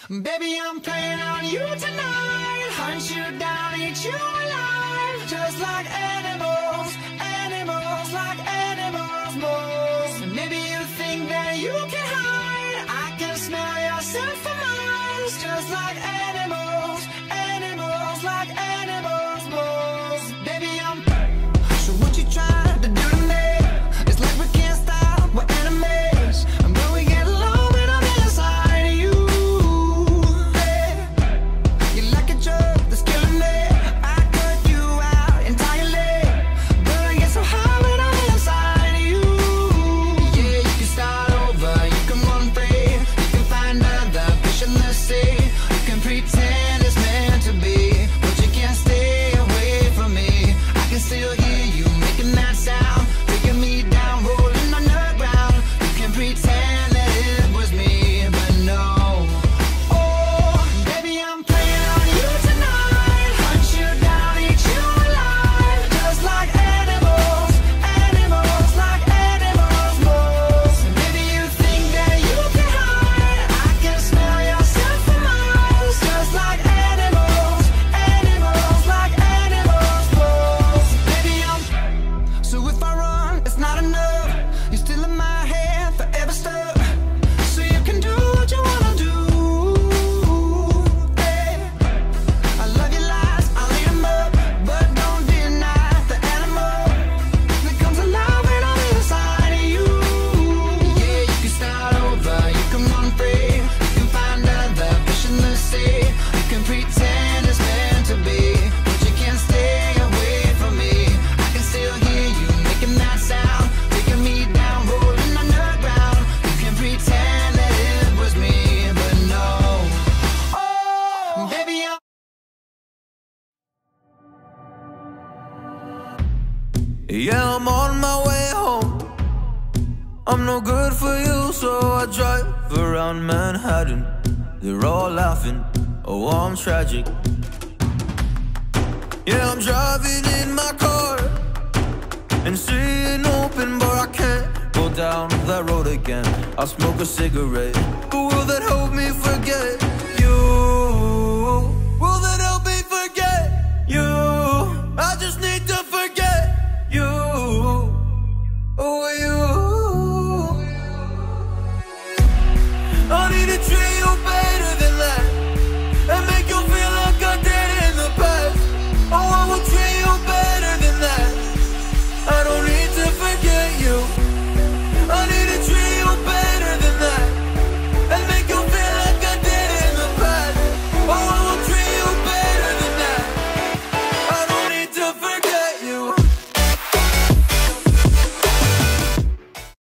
Baby, I'm playing on you tonight. Hunt you down, eat you alive. Just like animals, animals, like animals, moles. Maybe you think that you can hide. I can smell your scent for miles. Just like animals, animals, like animals, moles. Baby, I'm so what you trying to do to me? It's like we can't stop, we're enemies. And when we get along, when I'm inside you, hey, you're like a drug that's killing me. I cut you out entirely, but I get so high when I'm inside you. Yeah, you can start over, you can run free, you can find other fish in the sea. You can pretend it's meant to be, but you can't stay away from me. I can still hear you making that sound, taking me down, rolling on the ground. You can pretend that it was me, but no. Oh, baby, I'm playing on you tonight. Hunt you down, eat you alive. Just like animals, animals, like animals, moles. Maybe you think that you can hide. I can smell your scent for miles. Just like animals, animals, like animals, moles. Baby, I'm so if I run, it's not enough. You're still in my head, forever stuck. So you can do what you wanna do. Hey, I love your lies, I'll eat 'em up, but don't deny the animal that comes alive when I'm inside of you. Yeah, you can start over, you can run free, you can find other fish in the sea. You can pretend it's meant to be, but you can't stay away from me. I can still hear you making that sound, taking me down, rolling on the ground. You can pretend that it was me, but no. Oh, baby, Yeah, I'm on my way home. I'm no good for you, so I drive around Manhattan. They're all laughing, oh, I'm tragic. Yeah, I'm driving in my car and seeing open, but I can't go down that road again. I'll smoke a cigarette, but will that help me forget?